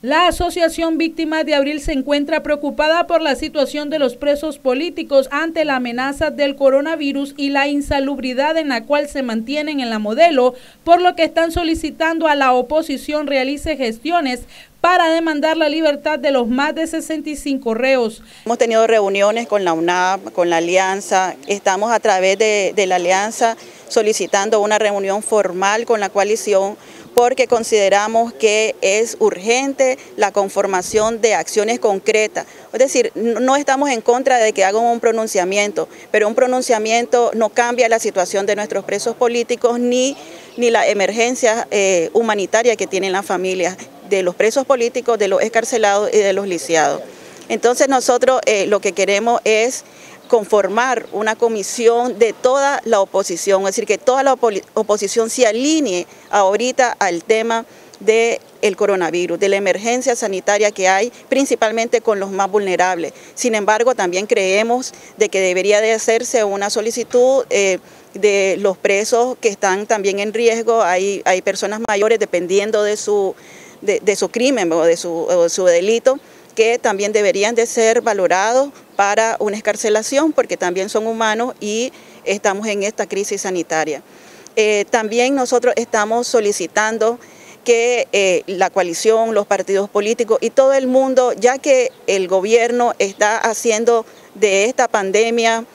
La Asociación Víctimas de Abril se encuentra preocupada por la situación de los presos políticos ante la amenaza del coronavirus y la insalubridad en la cual se mantienen en la Modelo, por lo que están solicitando a la oposición realice gestiones para demandar la libertad de los más de 65 reos. Hemos tenido reuniones con la UNAP, con la Alianza, estamos a través de la Alianza solicitando una reunión formal con la coalición porque consideramos que es urgente la conformación de acciones concretas. Es decir, no estamos en contra de que hagan un pronunciamiento, pero un pronunciamiento no cambia la situación de nuestros presos políticos ni la emergencia humanitaria que tienen las familias de los presos políticos, de los excarcelados y de los lisiados. Entonces nosotros lo que queremos es conformar una comisión de toda la oposición, es decir, que toda la oposición se alinee ahorita al tema del coronavirus, de la emergencia sanitaria que hay, principalmente con los más vulnerables. Sin embargo, también creemos de que debería de hacerse una solicitud de los presos que están también en riesgo. Hay personas mayores, dependiendo de su crimen o de su delito, que también deberían de ser valorados para una excarcelación porque también son humanos y estamos en esta crisis sanitaria. También nosotros estamos solicitando que la coalición, los partidos políticos y todo el mundo, ya que el gobierno está haciendo de esta pandemia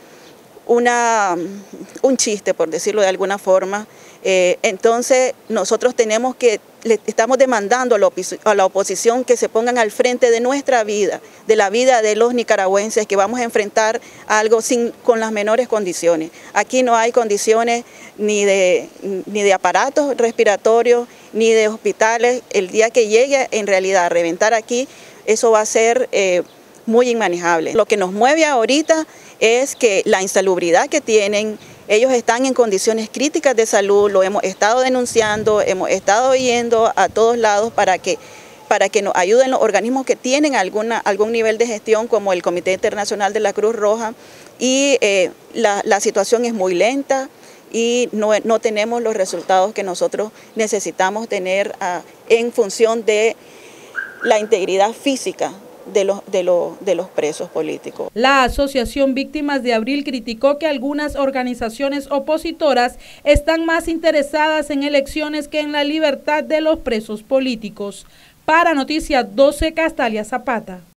un chiste, por decirlo de alguna forma, entonces nosotros le estamos demandando a la oposición que se pongan al frente de nuestra vida, de la vida de los nicaragüenses, que vamos a enfrentar algo con las menores condiciones. Aquí no hay condiciones ni de aparatos respiratorios, ni de hospitales. El día que llegue en realidad a reventar aquí, eso va a ser muy inmanejable. Lo que nos mueve ahorita es que la insalubridad que tienen, ellos están en condiciones críticas de salud, lo hemos estado denunciando, hemos estado yendo a todos lados para que nos ayuden los organismos que tienen algún nivel de gestión, como el Comité Internacional de la Cruz Roja, y la situación es muy lenta y no tenemos los resultados que nosotros necesitamos tener en función de la integridad física de los presos políticos. La Asociación Víctimas de Abril criticó que algunas organizaciones opositoras están más interesadas en elecciones que en la libertad de los presos políticos. Para Noticias 12, Castalia Zapata.